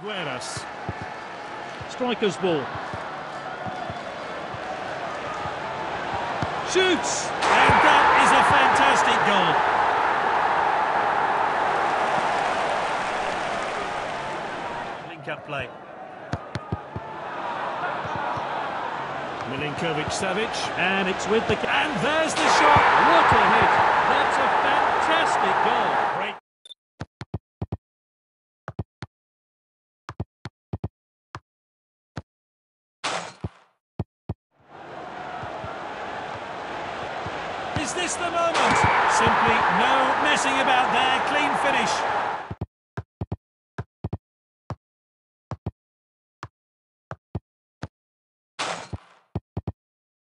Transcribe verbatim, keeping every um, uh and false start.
Moreira. Striker's ball. Shoots! And that is a fantastic goal. Link-up play. Milinkovic-Savic, and it's with the... And there's the shot. What a hit! That's a fantastic goal. Great. Is this the moment? Simply no messing about there. Clean finish.